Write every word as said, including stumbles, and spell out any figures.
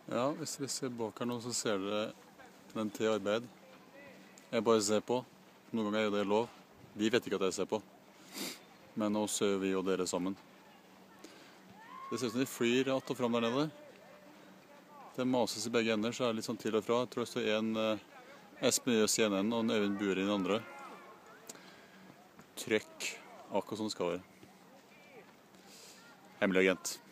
Ja, hvis vi ser bak her nå, så ser dere den til arbeid. Jeg bare ser på. Noen ganger er jo det lov. Vi vet ikke at jeg ser på. Men nå ser vi og dere sammen. Det ser ut som de flyr att og fram der nede. Det mases i begge ender, så er det litt sånn til og fra. Jeg tror det står en eh, Espen Jøs i ene enden og en Øyvind Buer i den andre. Trøkk, akkurat som det skal være. Hemmelig agent.